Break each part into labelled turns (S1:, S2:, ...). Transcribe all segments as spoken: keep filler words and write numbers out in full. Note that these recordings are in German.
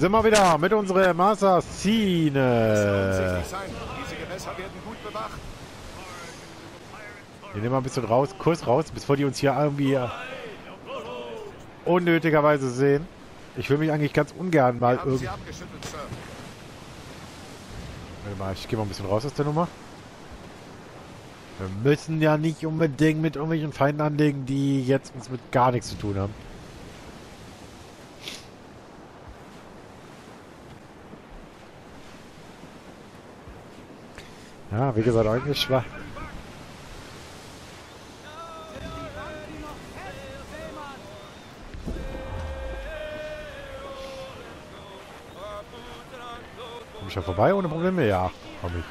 S1: sind wir wieder mit unserer Assassine.
S2: Diese Gewässer werden gut bewacht.
S1: Wir nehmen mal ein bisschen raus, Kurs raus, bevor die uns hier irgendwie unnötigerweise sehen. Ich will mich eigentlich ganz ungern mal irgendwie... Warte mal, ich gehe mal ein bisschen raus aus der Nummer. Wir müssen ja nicht unbedingt mit irgendwelchen Feinden anlegen, die jetzt uns mit gar nichts zu tun haben. Ja, wie gesagt, eigentlich schwach. Komm ich ja vorbei ohne Probleme? Ja, komm ich.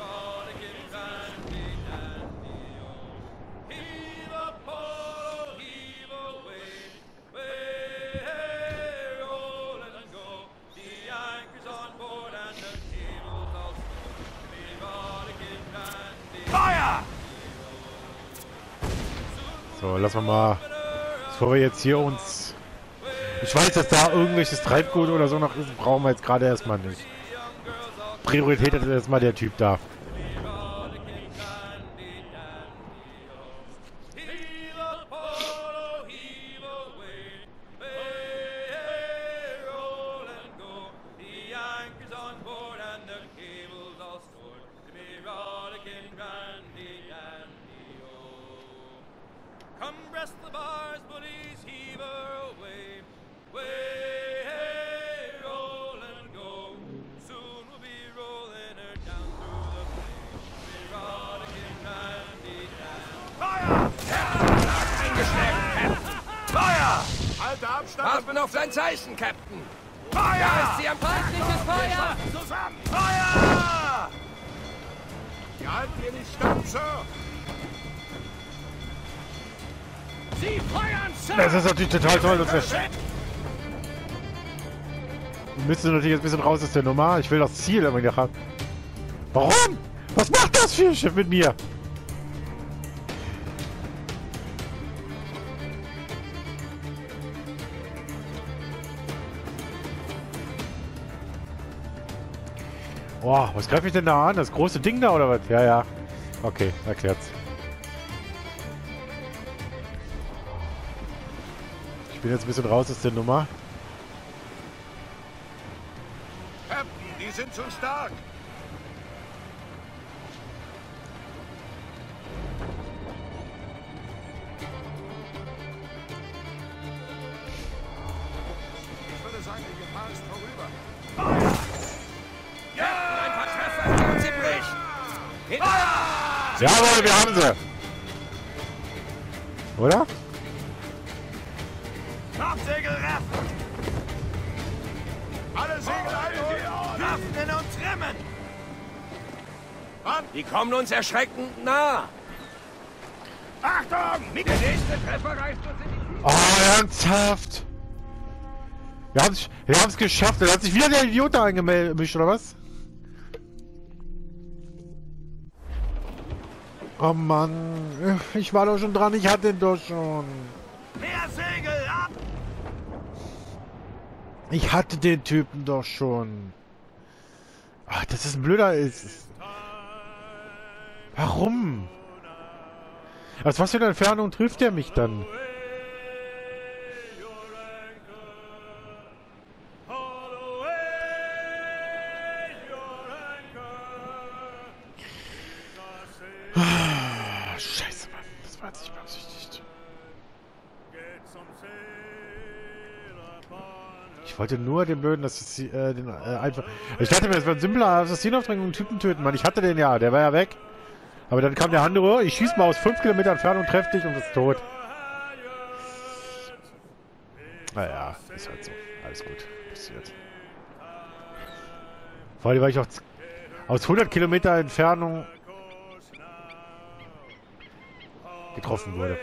S1: So, lassen wir mal, bevor wir jetzt hier uns... Ich weiß, dass da irgendwelches Treibgut oder so noch ist, brauchen wir jetzt gerade erstmal nicht. Priorität hat erstmal der Typ da.
S2: Warten auf dein Zeichen, Captain! Feuer!
S3: Da ist sie am feindliches Feuer!
S2: Zusammen! Feuer! Wir halten hier nicht stand, Sir!
S3: Sie feuern, Sir!
S1: Das ist natürlich total toll, dass wir... Wir müssen natürlich jetzt ein bisschen raus aus der Nummer. Ich will das Ziel immer wieder haben. Warum? Was macht das für ein Schiff mit mir? Boah, was greift mich denn da an? Das große Ding da oder was? Ja, ja. Okay, erklärt's. Ich bin jetzt ein bisschen raus aus der Nummer.
S2: Captain, die sind zu stark! Ich würde sagen, die Gefahr ist vorüber.
S1: Jawohl, wir haben sie! Oder?
S2: Topsegel raffen! Alle Segel einholen! Raffen und trimmen! Mann!
S3: Die kommen uns erschreckend nah!
S2: Achtung! Der nächste Treffer reißt uns in die...
S1: Oh, ernsthaft! Wir haben es wir haben's geschafft. Da hat sich wieder der Idiot da eingemischt, oder was? Oh Mann, ich war doch schon dran, ich hatte den doch schon.
S2: Mehr Segel ab!
S1: Ich hatte den Typen doch schon. Ach, das ist ein blöder ist. Warum? Aus was für einer Entfernung trifft er mich dann? Scheiße, Mann. Das war jetzt nicht beabsichtigt. Ich wollte nur den blöden, dass es äh, den äh, einfach... Ich dachte mir, es war ein simpler Assassinauftrag und Typen töten, Mann. Ich hatte den ja, der war ja weg. Aber dann kam der andere, ich schieß mal aus fünf Kilometer Entfernung, treff dich und ist tot. Naja, ist halt so. Alles gut. Passiert. Vor allem, weil ich auch aus hundert Kilometer Entfernung getroffen wurde.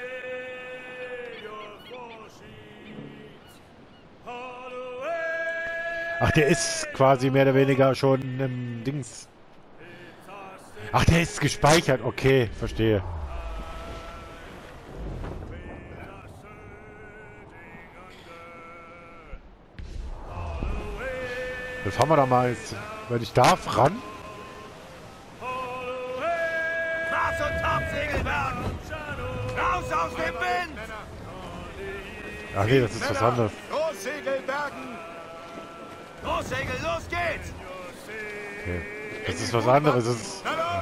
S1: Ach, der ist quasi mehr oder weniger schon im Dings. Ach, der ist gespeichert. Okay, verstehe. fahren wir da mal jetzt, wenn ich darf, ran.
S2: Mast und Topsegel werfen! Raus aus dem Wind!
S1: Ach nee, das ist was anderes.
S2: Großsegel bergen! Großsegel, los geht's!
S1: Okay. Das ist was anderes. Das ist,
S2: Na los!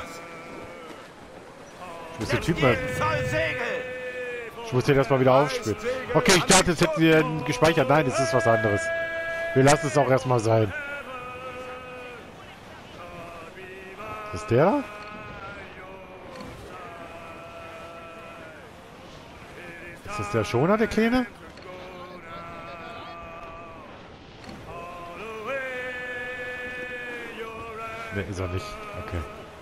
S1: ich muss den Typ mal,
S2: Jeden Zoll Segel!
S1: ich muss den erstmal wieder aufspielen. Okay, ich dachte, jetzt hätten wir ihn gespeichert. Nein, das ist was anderes. Wir lassen es auch erstmal sein. Ist der? Ist das der Schoner, der Kleine? Ne, ist er nicht. Okay.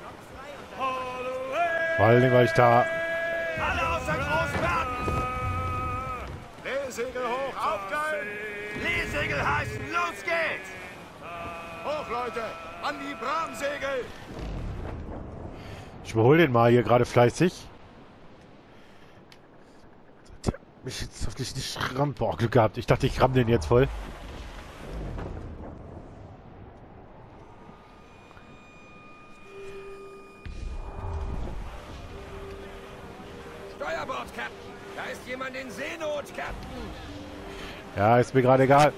S1: Vor allen Dingen, weil ich da...
S2: Alle außer Großbergen! Lehsegel hoch, aufgeil! Lehsegel heißen, los geht's! Hoch, Leute! An die Bramsegel!
S1: Ich überhole den mal hier gerade fleißig. Der hat mich jetzt hoffentlich nicht rammt. Boah, Glück gehabt. Ich dachte, ich ramm den jetzt voll.
S3: Steuerbord, Captain. Da ist jemand in Seenot, Captain.
S1: Ja, ist mir gerade egal.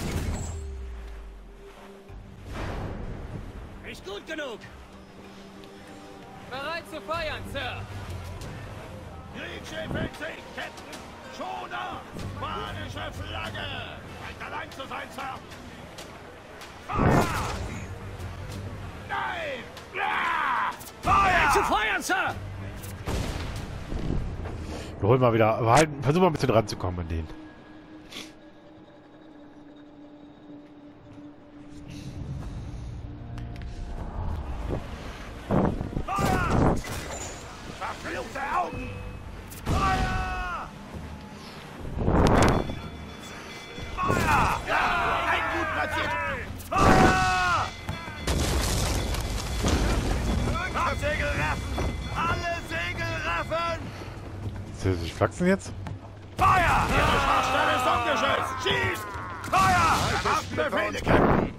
S3: Nicht gut genug. Bereit zu feuern, Sir.
S2: Kriegsschiff in Sicht, Captain! Schoner! Spanische Flagge! Scheint allein zu sein, Sir! Feuer! Nein! Ja!
S3: Bereit zu
S2: Feuer!
S3: feuern, Sir.
S1: Wir holen mal wieder. Aber halt, versuchen mal ein bisschen ranzukommen an den.
S2: Feuer! Verfluchte Augen! Feuer! Feuer! Ja! Ein gut platziert! Feuer! Segel raffen! Alle Segel raffen!
S1: Soll ich flachsen jetzt?
S2: Feuer! Ihre Schwachstelle ist umgeschützt! Schießt! Feuer! Erwarten Befehle, Captain!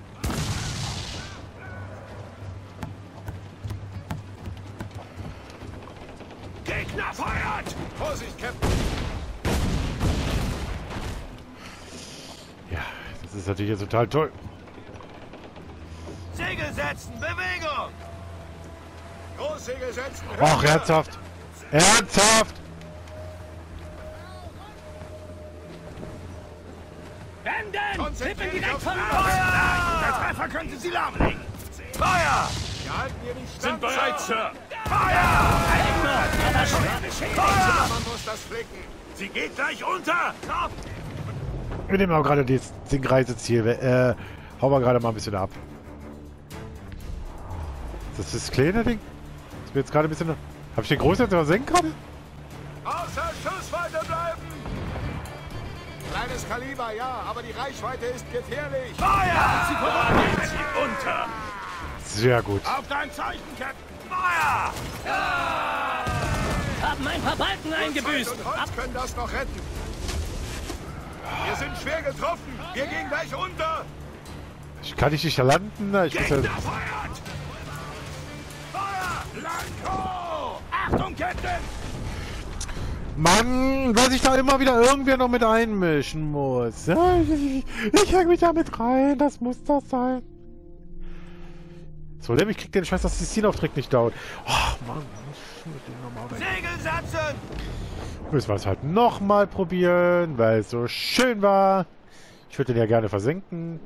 S2: Gegner feuert! Vorsicht, Captain!
S1: Ja, das ist natürlich jetzt total toll.
S2: Segel setzen! Bewegung! Großsegel setzen!
S1: Ach, ernsthaft. Ernsthaft!
S3: Wenden! Tippen direkt voraus!
S2: Feuer! Der Treffer könnte sie lahmlegen! Feuer! Wir halten hier nicht stand. Sind bereit, Sir! Feuer! Feuer! Man muss das flicken! Sie geht gleich unter! Kraft!
S1: Wir nehmen auch gerade das Ding Reiseziel. Äh, hauen wir gerade mal ein bisschen ab. Ist das das kleine Ding? Das wird jetzt gerade ein bisschen... Hab ich den großen jetzt versenkt gerade?
S2: Außer Schussweite bleiben! Kleines Kaliber, ja, aber die Reichweite ist gefährlich! Feuer! Sie kommen sie unter!
S1: Sehr gut.
S2: Auf dein Zeichen, Captain! Feuer!
S3: Haben ein paar Balken eingebüßt.
S2: Und Holz können das noch retten. Wir sind schwer getroffen. Wir gehen gleich unter.
S1: Ich kann nicht nicht landen. Ich muss ja...
S2: Gegner feuert! Feuer! Blanco! Achtung, Captain!
S1: Mann, was ich da immer wieder irgendwer noch mit einmischen muss. Ja, ich ich, ich häng mich da mit rein. Das muss das sein. So, ich krieg den Scheiß Assassinauftrag nicht dauert. Ach, Mann.
S2: Segel setzen!
S1: Müssen wir es halt nochmal probieren, weil es so schön war. Ich würde den ja gerne versenken.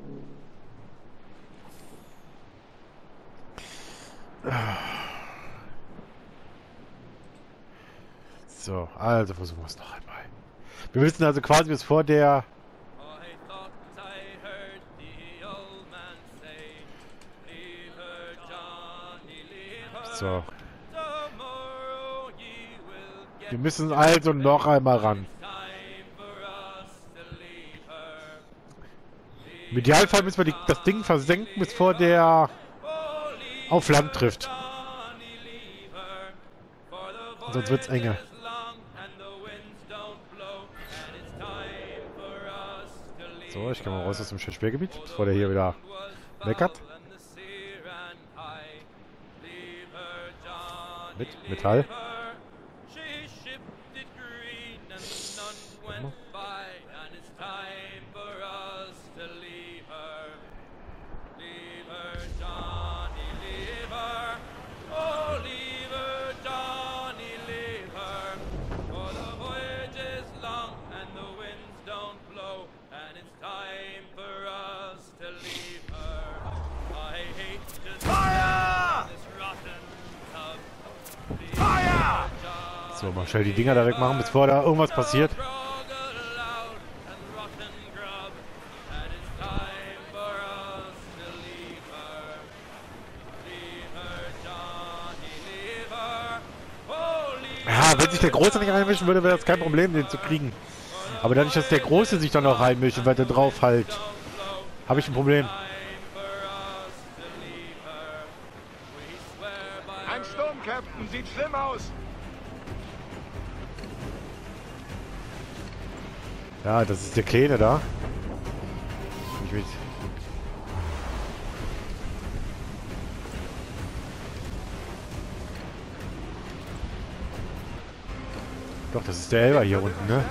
S1: So, also versuchen wir es noch einmal. Wir müssen also quasi bis vor der... So. Wir müssen also noch einmal ran. Im Idealfall müssen wir die, das Ding versenken, bis vor der auf Land trifft. Sonst wird's enger. So, ich gehe mal raus aus dem Sperrgebiet, bevor der hier wieder Meckert. Mit Metall. So, mal schnell die Dinger da wegmachen, bevor da irgendwas passiert. Ja, wenn sich der Große nicht reinmischen würde, wäre das kein Problem, den zu kriegen. Aber dadurch, dass der Große sich dann noch reinmischt und weiter drauf halt, habe ich ein Problem.
S2: Ein Sturm, Captain. Sieht schlimm aus.
S1: Ja, das ist der Kleine da. Ich will... Doch, das ist der Elber hier unten, ne?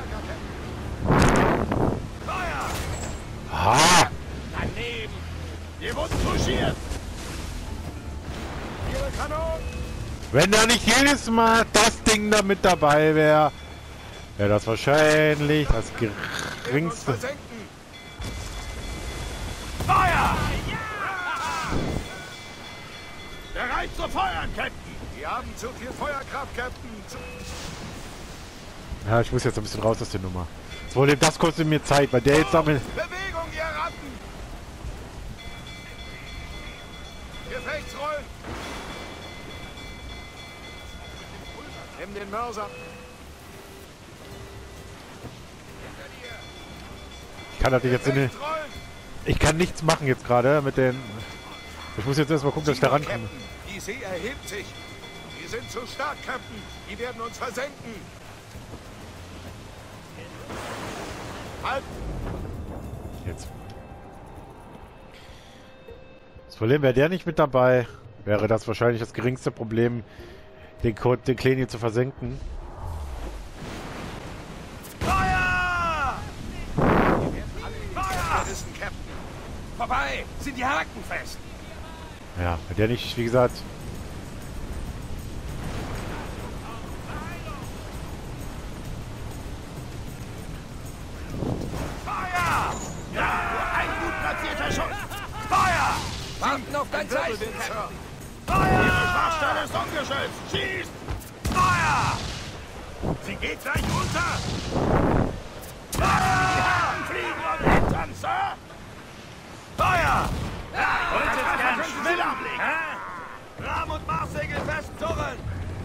S1: Ah!
S2: Daneben. Wir wurden touchiert. Ihre Kanonen.
S1: Wenn da nicht jedes Mal das Ding da mit dabei wäre, wäre das wahrscheinlich das geringste.
S2: Feuer! Bereit zu feuern, Captain! Wir haben zu viel Feuerkraft, Captain! Zu
S1: Ja, ich muss jetzt ein bisschen raus aus der Nummer. Das Problem, das kostet mir Zeit, weil der jetzt damit...
S2: Bewegung, ihr Ratten! Gefechtsrollen! Nimm den Mörser!
S1: Ich kann natürlich jetzt in den... Ich kann nichts machen jetzt gerade mit den... Ich muss jetzt erstmal gucken, dass ich da rankomme.
S2: Die See erhebt sich. Wir sind zu stark, Captain. Die werden uns versenken. Halt!
S1: Jetzt. Das Problem, wäre der nicht mit dabei, wäre das wahrscheinlich das geringste Problem, den Code, den Kleinen hier zu versenken.
S2: Feuer! Feuer! Captain.
S3: Vorbei! Sind die Haken fest!
S1: Ja, wenn der nicht, wie gesagt...
S2: Feuer! Ja, ein gut platzierter Schuss! Feuer!
S3: Warten auf dein Zeichen,
S2: Sir.
S3: Captain!
S2: Feuer! Ihre Schwachstelle ist ungeschützt! Schießt! Feuer! Sie geht gleich runter! Feuer! Die Haken fliegen und hintern, Sir! Feuer! Ja, wollt ihr gern schneller blicken? Rahm- und Marssegel festzurren!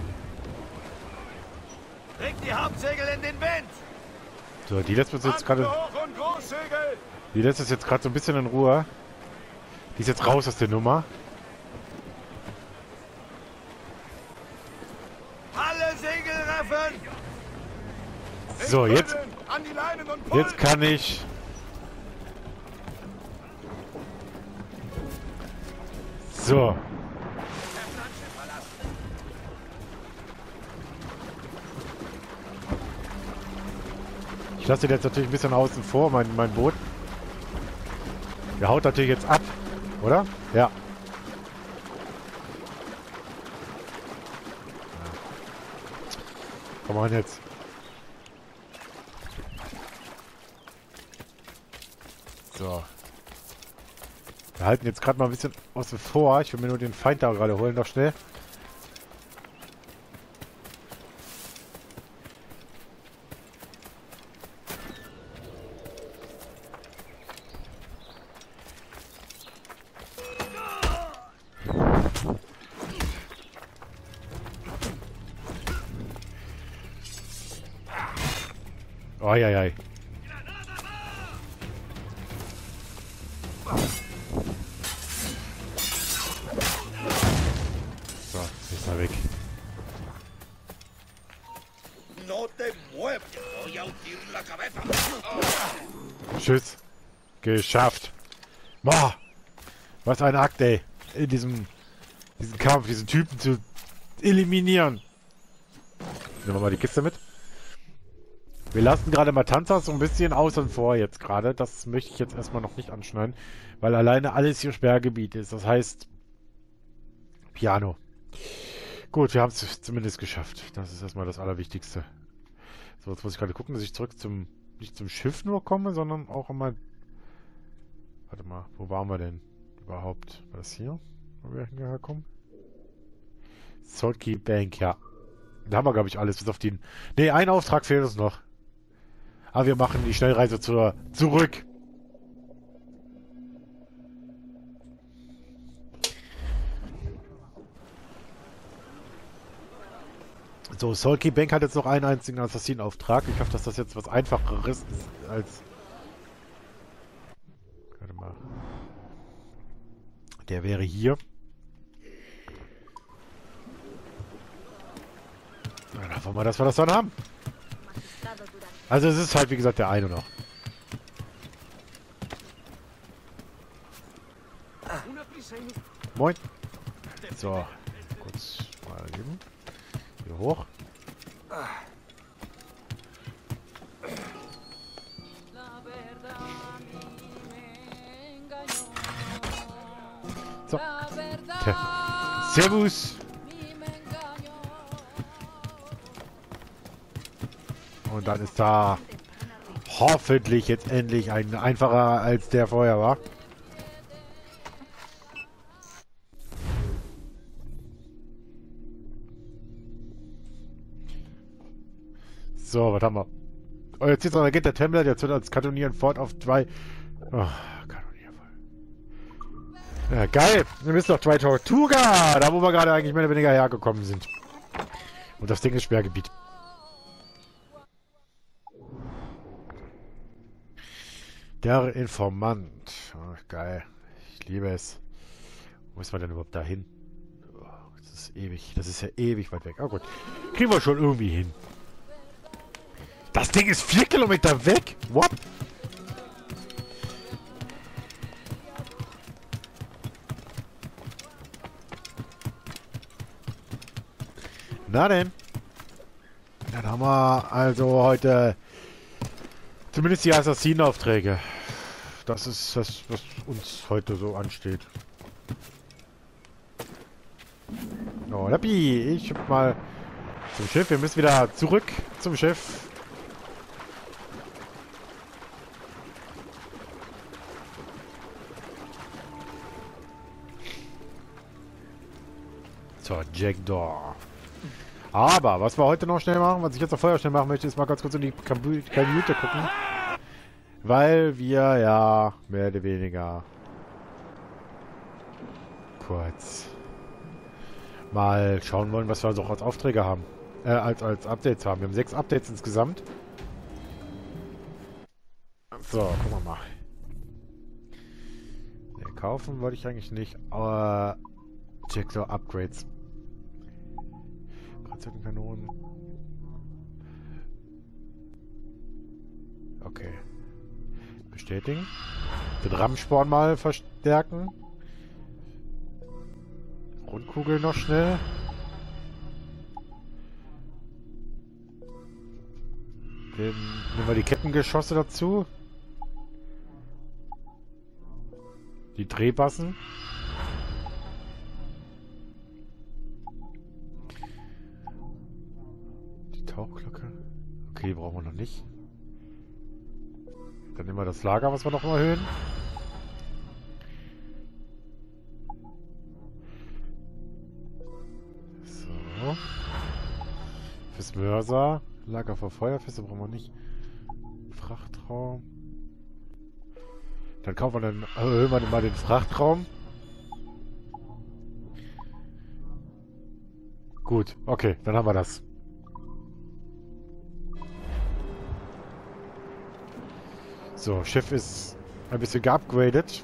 S2: Bringt die Hauptsegel in den Wind!
S1: So, die lässt uns jetzt gerade...
S2: Hoch und Großsegel!
S1: Die lässt uns jetzt gerade so ein bisschen in Ruhe. Die ist jetzt raus aus der Nummer.
S2: Alle Segel reffen!
S1: So, jetzt...
S2: An die Leinen und Pullen.
S1: Jetzt kann ich... So. Ich lasse den jetzt natürlich ein bisschen außen vor, mein, mein Boot. Der haut natürlich jetzt ab, oder? Ja. Komm mal jetzt. So. Wir halten jetzt gerade mal ein bisschen außen vor. Ich will mir nur den Feind da gerade holen, noch schnell. Eieiei. So, ist er weg.
S2: No te muevas. Voy a hundir la cabeza.
S1: Tschüss. Geschafft. Boah. Was ein Akt, ey. In diesem, diesen Kampf, diesen Typen zu eliminieren. Nehmen wir mal die Kiste mit. Wir lassen gerade Matanzas so ein bisschen außen vor jetzt gerade. Das möchte ich jetzt erstmal noch nicht anschneiden, weil alleine alles hier Sperrgebiet ist. Das heißt, Piano. Gut, wir haben es zumindest geschafft. Das ist erstmal das Allerwichtigste. So, jetzt muss ich gerade gucken, dass ich zurück zum, nicht zum Schiff nur komme, sondern auch einmal... Warte mal, wo waren wir denn überhaupt? War das hier, wo wir hingekommen? Saltkey Bank, ja. Da haben wir, glaube ich, alles, bis auf den... Ne, ein Auftrag fehlt uns noch. Aber wir machen die Schnellreise zur... zurück. So, Saltkey Bank hat jetzt noch einen einzigen Assassinauftrag. Ich hoffe, dass das jetzt was Einfacheres ist als... Warte mal. Der wäre hier. Na, hoffen wir mal, dass wir das dann haben. Also es ist halt, wie gesagt, der eine noch. Moin. So, kurz mal geben. Hier hoch. So. Tja. Servus. Und dann ist da hoffentlich jetzt endlich ein einfacher als der vorher war. So, was haben wir? Oh, jetzt ist geht der Templer, der wird uns kanonieren fort auf zwei. Oh, kanonieren voll. Ja, geil! Wir müssen noch zwei Tortuga! Da, wo wir gerade eigentlich mehr oder weniger hergekommen sind. Und das Ding ist Sperrgebiet. Der Informant. Oh, geil. Ich liebe es. Wo ist man denn überhaupt dahin? Oh, das ist ewig. Das ist ja ewig weit weg. Oh gut. Kriegen wir schon irgendwie hin. Das Ding ist vier Kilometer weg? What? Na denn. Dann haben wir also heute zumindest die Assassinenaufträge. Das ist das, was uns heute so ansteht. Oh, Lappi, ich hüpf mal zum Schiff. Wir müssen wieder zurück zum Schiff. So, Jackdaw. Aber, was wir heute noch schnell machen, was ich jetzt noch vorher schnell machen möchte, ist mal ganz kurz in die Kajüte gucken. Weil wir ja mehr oder weniger kurz mal schauen wollen, was wir so als Aufträge haben. Äh, als, als Updates haben. Wir haben sechs Updates insgesamt. So, gucken wir mal. Nee, kaufen wollte ich eigentlich nicht, aber Jackdaw Upgrades. Kanonen. Okay. Bestätigen. Den Rammsporn mal verstärken. Rundkugel noch schnell. Den, nehmen wir die Kettengeschosse dazu. Die Drehbassen. Tauchglocke. Okay, die brauchen wir noch nicht. Dann nehmen wir das Lager, was wir noch mal erhöhen. So. Fürs Mörser. Lager für Feuerfeste brauchen wir nicht. Frachtraum. Dann kaufen wir dann, erhöhen wir dann mal den Frachtraum. Gut, okay, dann haben wir das. So, Schiff ist ein bisschen geupgradet.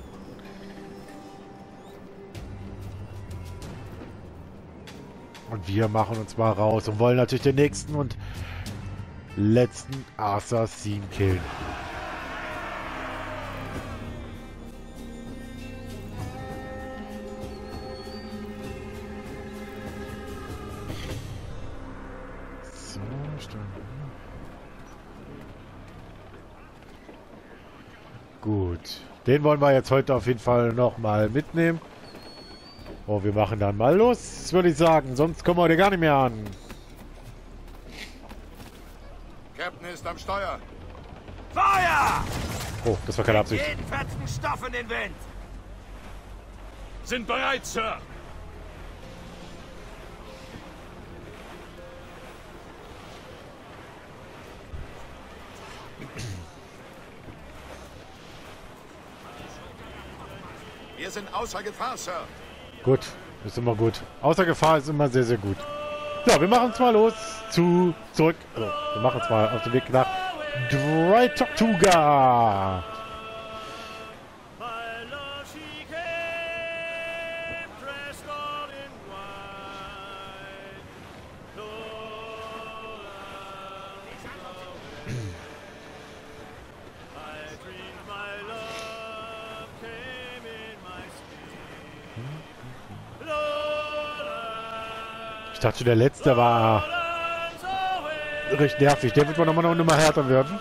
S1: Und wir machen uns mal raus und wollen natürlich den nächsten und letzten Assassin killen. Einstellungen. Gut. Den wollen wir jetzt heute auf jeden Fall nochmal mitnehmen. Oh, wir machen dann mal los, würde ich sagen. Sonst kommen wir heute gar nicht mehr an.
S2: Captain ist am Steuer.
S3: Feuer!
S1: Oh, das war keine Absicht.
S3: Jeden fetzen Stoff in den Wind!
S2: Sind bereit, Sir. Wir sind außer Gefahr, Sir.
S1: Gut, ist immer gut. Außer Gefahr ist immer sehr, sehr gut. Ja, wir machen uns mal los zu zurück. Also, wir machen uns mal auf den Weg nach Dry Tortuga. Ich dachte, der letzte war recht nervig. Der wird man nochmal noch eine Nummer härter werden.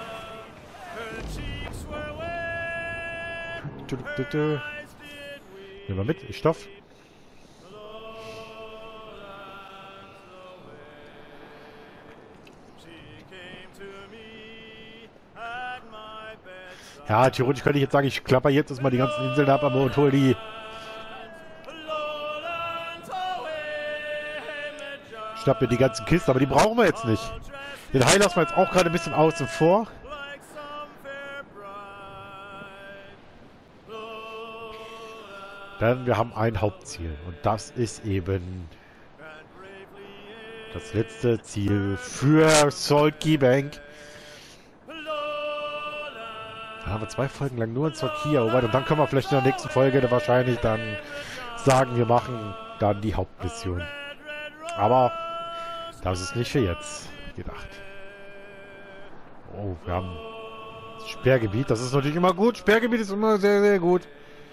S1: Nehmen wir mit, ich Stoff. Ja, theoretisch könnte ich jetzt sagen, ich klapper jetzt erstmal die ganzen Inseln ab, aber und hol die schnapp mir die ganzen Kisten, aber die brauchen wir jetzt nicht. Den Hai lassen wir jetzt auch gerade ein bisschen außen vor. Denn wir haben ein Hauptziel und das ist eben das letzte Ziel für Salt Key Bank. Da haben wir zwei Folgen lang nur in Salt Key erobert und dann können wir vielleicht in der nächsten Folge wahrscheinlich dann sagen, wir machen dann die Hauptmission. Aber das ist nicht für jetzt gedacht. Oh, wir haben Sperrgebiet. Das ist natürlich immer gut. Sperrgebiet ist immer sehr, sehr gut.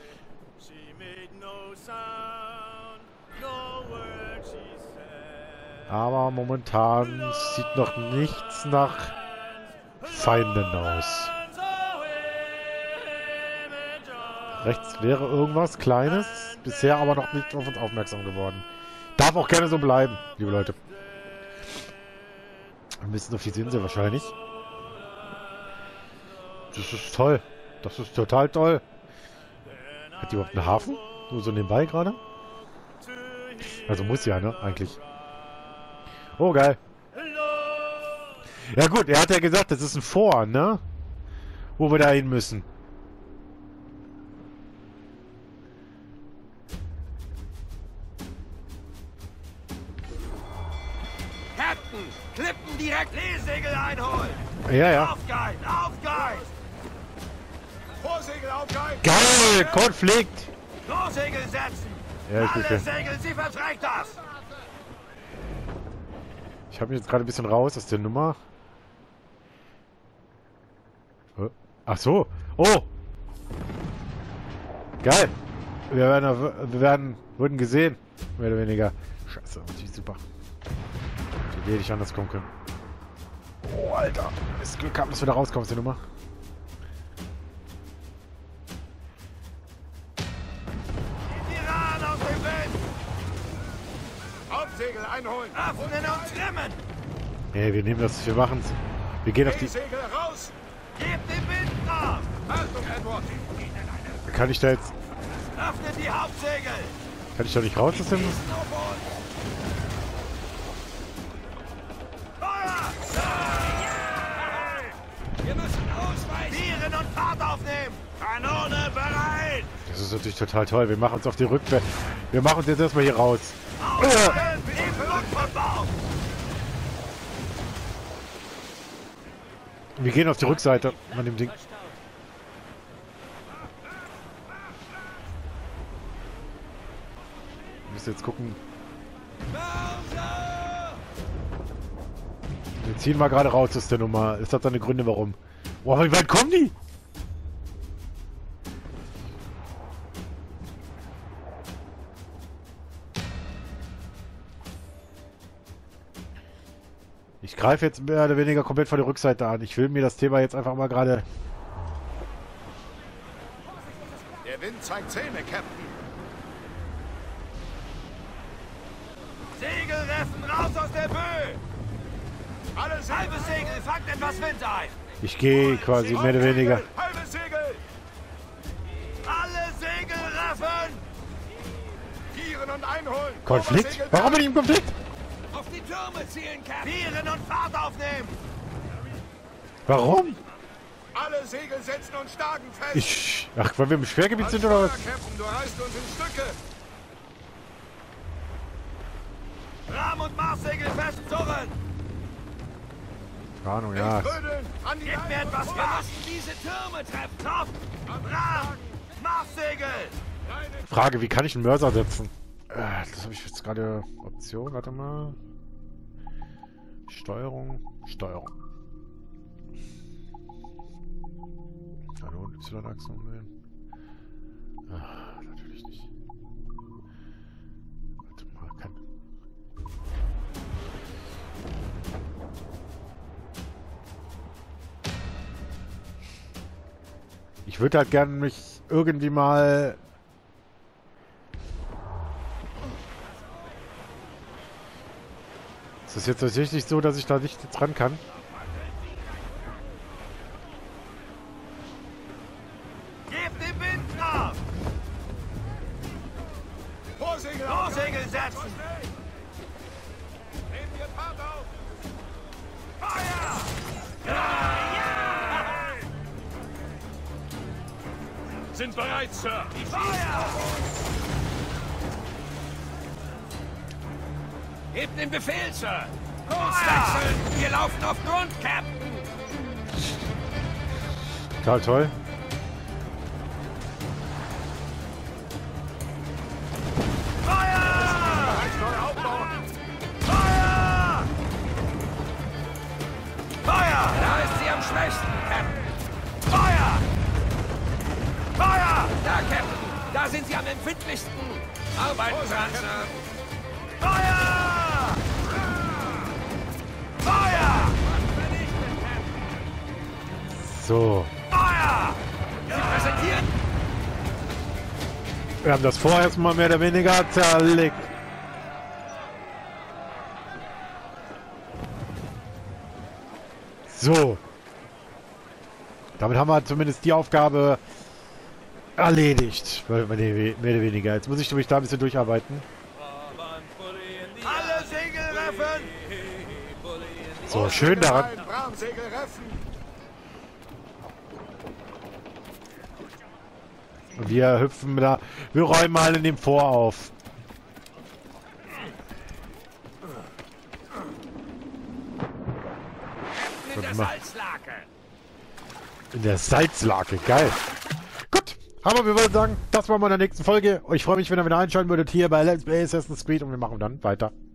S1: Aber momentan sieht noch nichts nach Feinden aus. Rechts wäre irgendwas Kleines. Bisher aber noch nicht auf uns aufmerksam geworden. Darf auch gerne so bleiben, liebe Leute. Wir müssen auf die Insel wahrscheinlich. Das ist toll. Das ist total toll. Hat die überhaupt einen Hafen? Nur so nebenbei gerade? Also muss ja, ne? Eigentlich. Oh, geil. Ja gut, er hat ja gesagt, das ist ein Vor, ne? Wo wir da hin müssen.
S3: Captain! Klippen direkt Leesegel einholen!
S1: Ja, ja.
S3: Auf Guide! Auf Guide!
S2: Vorsegel aufgehalten.
S1: Geil! Konflikt!
S3: Vorsegel setzen!
S1: Ja, ich
S3: Alle
S1: will.
S3: Segel, sie verträgt das!
S1: Ich habe mich jetzt gerade ein bisschen raus aus der Nummer. Ach so. Oh! Geil! Wir werden, wir werden, wurden gesehen. Mehr oder weniger. Scheiße, natürlich super. Die Idee, nicht anders kommen können. Oh, Alter. Ist Glück gehabt, dass wir da rauskommen aus der Nummer.
S3: Iran aus dem Wind!
S2: Hauptsegel einholen.
S3: Öffnen und trimmen!
S1: Nee, wir nehmen das, wir machen's. Wir gehen auf die...
S2: Segel raus.
S3: Gebt den Wind drauf!
S2: Achtung, Edward.
S1: Kann ich da jetzt...
S3: Öffnet die Hauptsegel!
S1: Kann ich da nicht raus aus dem...
S3: Schießen auf uns! Feuer! Wir müssen ausweichen! Vieren und Fahrt aufnehmen! Kanone bereit!
S1: Das ist natürlich total toll. Wir machen uns auf die Rückwehr. Wir machen uns jetzt erstmal hier raus.
S3: Ausstellen! Den Flugverbau!
S1: Wir gehen auf die Rückseite an dem Ding. Wir müssen jetzt gucken. Wir ziehen mal gerade raus aus der Nummer. Es hat seine Gründe, warum. Boah, wie weit kommen die? Ich greife jetzt mehr oder weniger komplett von der Rückseite an. Ich will mir das Thema jetzt einfach mal gerade...
S2: Der Wind zeigt Zähne, Captain.
S3: Segelreffen, raus aus der Böe!
S2: Alle Segel.
S3: Halbes Segel, fangt etwas Wind ein!
S1: Ich gehe quasi mehr oder weniger...
S2: Halbe Segel.
S3: Alle Segelreffen!
S2: Vieren und einholen.
S1: Konflikt?
S2: Obersegel-
S1: Warum bin ich im Konflikt?
S3: Auf die Türme zielen, Captain! Vieren und Fahrt aufnehmen!
S1: Warum?
S2: Alle Segel setzen und starken fest.
S1: Ich... Ach, weil wir im Schwergebiet sind oder was?
S2: Captain, du reißt uns in Stücke.
S3: Rahm- und Marssegel festzurren!
S1: Ahnung, ja.
S2: Trödeln. An die
S3: Gebt mir
S2: Leine.
S3: etwas Wir müssen diese Türme treffen! Top! Rahm! Marssegel!
S1: Frage, wie kann ich einen Mörser setzen? Äh, das habe ich jetzt gerade... Option, warte mal. Steuerung, Steuerung. Hallo, Y-Achse umwählen. Ah, natürlich nicht. Warte mal, kann... Ich würde halt gerne mich irgendwie mal... Ist das jetzt tatsächlich so, dass ich da nicht jetzt ran kann?
S3: Gebt den Wind drauf!
S2: Vorsegel.
S3: Vorsegel setzen!
S2: Nehmen wir Fahrt auf.
S3: Feuer! Ja!
S2: Sind bereit, Sir.
S3: Feuer! Gebt den Befehl, Sir! Kurs wechseln! Wir laufen auf Grund, Captain!
S1: Total toll.
S3: Feuer!
S2: Bereit, neu aufbauen.
S3: Feuer! Feuer! Da ist sie am schwächsten, Captain! Feuer! Feuer! Da, Captain! Da sind sie am empfindlichsten! Arbeiten dran, Sir! Feuer! Feuer!
S1: So.
S3: Feuer! Sie präsentieren!
S1: Wir haben das vorher erstmal mehr oder weniger zerlegt. So. Damit haben wir zumindest die Aufgabe erledigt. Mehr oder weniger. Jetzt muss ich mich da ein bisschen durcharbeiten.
S3: Alle Segelreffen!
S1: So, schön daran.
S2: Bramsegel reffen.
S1: Und wir hüpfen da. Wir räumen mal in dem Vor auf.
S3: In der Salzlake!
S1: In der Salzlake, geil. Gut, aber wir würden sagen, das machen wir in der nächsten Folge. Ich freue mich, wenn ihr wieder einschalten würdet hier bei Let's Play Assassin's Creed und wir machen dann weiter.